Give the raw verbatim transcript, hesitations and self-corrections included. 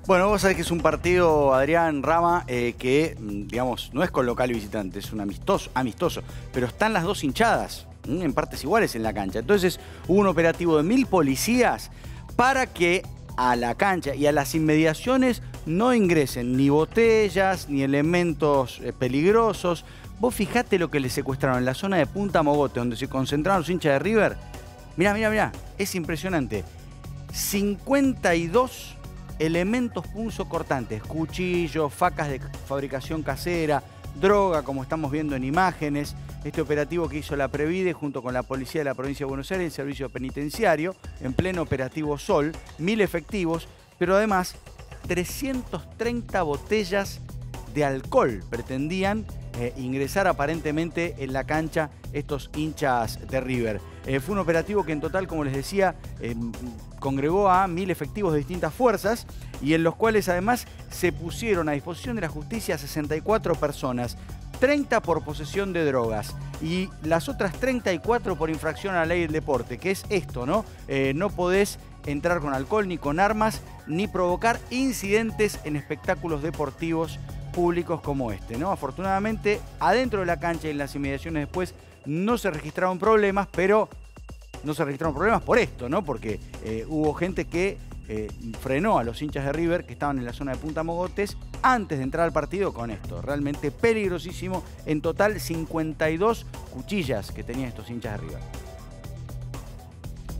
Bueno, vos sabés que es un partido, Adrián Rama, eh, que, digamos, no es con local y visitante, es un amistoso, amistoso, pero están las dos hinchadas, ¿m? En partes iguales en la cancha. Entonces, hubo un operativo de mil policías para que a la cancha y a las inmediaciones no ingresen ni botellas, ni elementos eh, peligrosos. Vos fijate lo que les secuestraron en la zona de Punta Mogote, donde se concentraron los hinchas de River. Mirá, mirá, mirá, es impresionante. cincuenta y dos elementos punzocortantes, cuchillos, facas de fabricación casera, droga, como estamos viendo en imágenes. Este operativo que hizo la Previde junto con la Policía de la Provincia de Buenos Aires, el Servicio Penitenciario, en pleno operativo Sol, mil efectivos, pero además trescientas treinta botellas de alcohol pretendían eh, ingresar aparentemente en la cancha estos hinchas de River. Eh, fue un operativo que en total, como les decía, eh, congregó a mil efectivos de distintas fuerzas y en los cuales además se pusieron a disposición de la justicia sesenta y cuatro personas, treinta por posesión de drogas y las otras treinta y cuatro por infracción a la ley del deporte, que es esto, ¿no? Eh, no podés entrar con alcohol ni con armas ni provocar incidentes en espectáculos deportivos públicos como este, ¿no? Afortunadamente, adentro de la cancha y en las inmediaciones después no se registraron problemas, pero no se registraron problemas por esto, ¿no? Porque eh, hubo gente que eh, frenó a los hinchas de River que estaban en la zona de Punta Mogotes antes de entrar al partido con esto. Realmente peligrosísimo. En total, cincuenta y dos cuchillas que tenían estos hinchas de River.